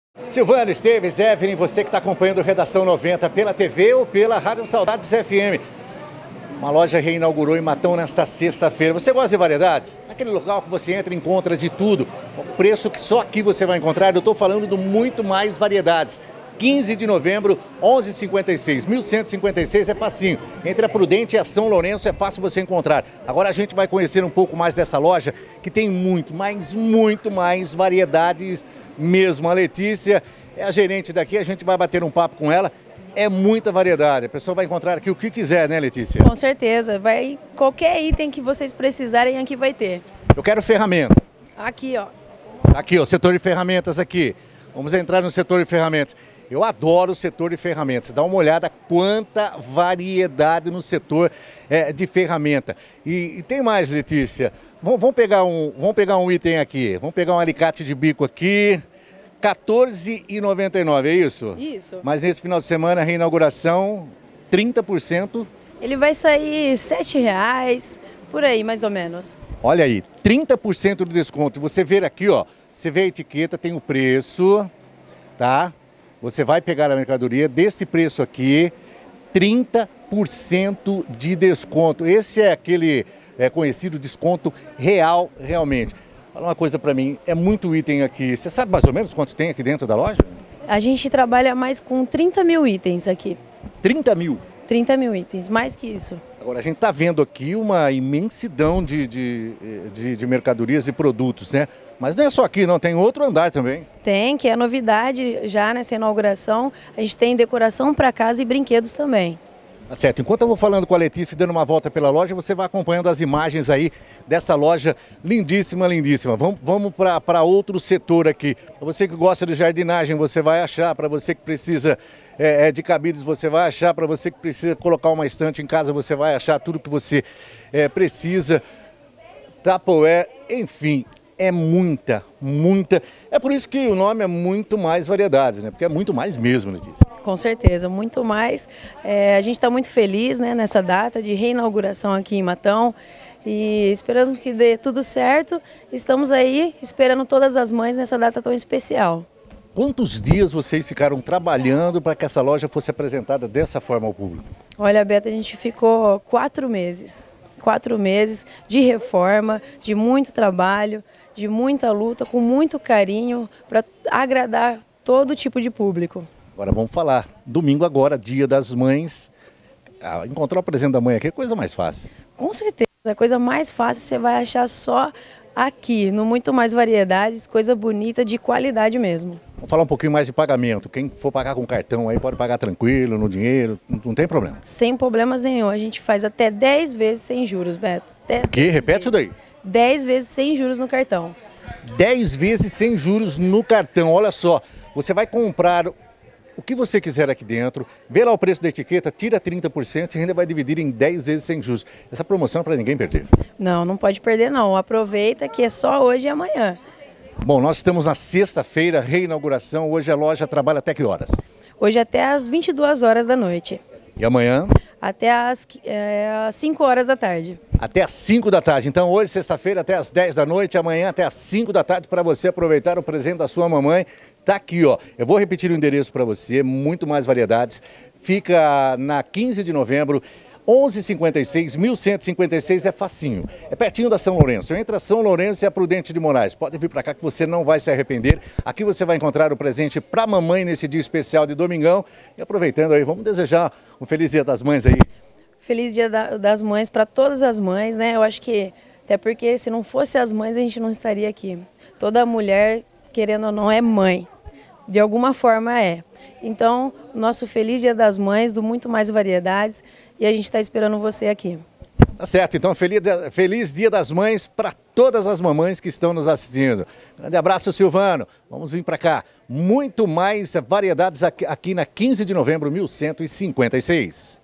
Silvano, Esteves, Evelyn, você que está acompanhando o Redação 90 pela TV ou pela Rádio Saudades FM. Uma loja reinaugurou em Matão nesta sexta-feira. Você gosta de variedades? Naquele local que você entra e encontra de tudo. O preço que só aqui você vai encontrar, eu estou falando do Muito Mais Variedades. 15 de novembro, 11h56. 1156 é facinho. Entre a Prudente e a São Lourenço é fácil você encontrar. Agora a gente vai conhecer um pouco mais dessa loja que tem muito mais variedades mesmo. A Letícia é a gerente daqui, a gente vai bater um papo com ela. É muita variedade, a pessoa vai encontrar aqui o que quiser, né, Letícia? Com certeza, qualquer item que vocês precisarem aqui vai ter. Eu quero ferramenta. Aqui, ó. Aqui, ó, setor de ferramentas aqui. Vamos entrar no setor de ferramentas. Eu adoro o setor de ferramentas. Dá uma olhada quanta variedade no setor de ferramenta. E tem mais, Letícia. Vamos pegar um item aqui. Vamos pegar um alicate de bico aqui. R$14,99, é isso? Isso. Mas nesse final de semana, a reinauguração, 30%. Ele vai sair R$7, por aí, mais ou menos. Olha aí, 30% de desconto. Você vê aqui, ó, você vê a etiqueta, tem o preço, tá? Você vai pegar a mercadoria desse preço aqui, 30% de desconto. Esse é aquele conhecido desconto real, realmente. Fala uma coisa para mim, é muito item aqui. Você sabe mais ou menos quanto tem aqui dentro da loja? A gente trabalha mais com 30 mil itens aqui. 30 mil? 30 mil itens, mais que isso. Agora, a gente está vendo aqui uma imensidão de mercadorias e produtos, né? Mas não é só aqui, não, tem outro andar também. Tem, que é novidade já nessa inauguração. A gente tem decoração para casa e brinquedos também. Tá certo, enquanto eu vou falando com a Letícia e dando uma volta pela loja, você vai acompanhando as imagens aí dessa loja lindíssima, lindíssima. Vamos para outro setor aqui. Para você que gosta de jardinagem, você vai achar. Para você que precisa de cabides, você vai achar. Para você que precisa colocar uma estante em casa, você vai achar tudo que você precisa. Tupperware, enfim. É muita. É por isso que o nome é Muito Mais Variedades, né? Porque é muito mais mesmo, Letícia. Com certeza, muito mais. A gente está muito feliz, né, nessa data de reinauguração aqui em Matão e esperamos que dê tudo certo. Estamos aí esperando todas as mães nessa data tão especial. Quantos dias vocês ficaram trabalhando para que essa loja fosse apresentada dessa forma ao público? Olha, Beto, a gente ficou 4 meses. 4 meses de reforma, de muito trabalho, de muita luta, com muito carinho para agradar todo tipo de público. Agora vamos falar, domingo agora, Dia das Mães, encontrar o presente da mãe aqui é coisa mais fácil. Com certeza, a coisa mais fácil você vai achar só aqui, no Muito Mais Variedades, coisa bonita, de qualidade mesmo. Vamos falar um pouquinho mais de pagamento, quem for pagar com cartão aí pode pagar tranquilo, no dinheiro, não tem problema. Sem problemas nenhum, a gente faz até 10 vezes sem juros, Beto. Repete isso daí. 10 vezes sem juros no cartão. 10 vezes sem juros no cartão, olha só, você vai comprar o que você quiser aqui dentro, vê lá o preço da etiqueta, tira 30% e ainda vai dividir em 10 vezes sem juros. Essa promoção é para ninguém perder. Não pode perder não, aproveita que é só hoje e amanhã. Bom, nós estamos na sexta-feira, reinauguração, hoje a loja trabalha até que horas? Hoje até às 22 horas da noite. E amanhã? Até às 5 horas da tarde. Até às 5 da tarde. Então hoje, sexta-feira, até às 10 da noite, amanhã até às 5 da tarde para você aproveitar o presente da sua mamãe. Tá aqui, ó. Eu vou repetir o endereço para você, Muito Mais Variedades. Fica na 15 de novembro, 11h56, 1156 é facinho. É pertinho da São Lourenço. Entre a São Lourenço e a Prudente de Moraes. Pode vir para cá que você não vai se arrepender. Aqui você vai encontrar o presente para a mamãe nesse dia especial de domingão. E aproveitando aí, vamos desejar um feliz Dia das Mães aí. Feliz Dia das Mães para todas as mães, né? Eu acho que, até porque se não fosse as mães, a gente não estaria aqui. Toda mulher, querendo ou não, é mãe. De alguma forma é. Então, nosso feliz Dia das Mães, do Muito Mais Variedades, e a gente está esperando você aqui. Tá certo, então feliz Dia das Mães para todas as mamães que estão nos assistindo. Grande abraço, Silvano. Vamos vir para cá. Muito mais variedades aqui na 15 de novembro, 1156.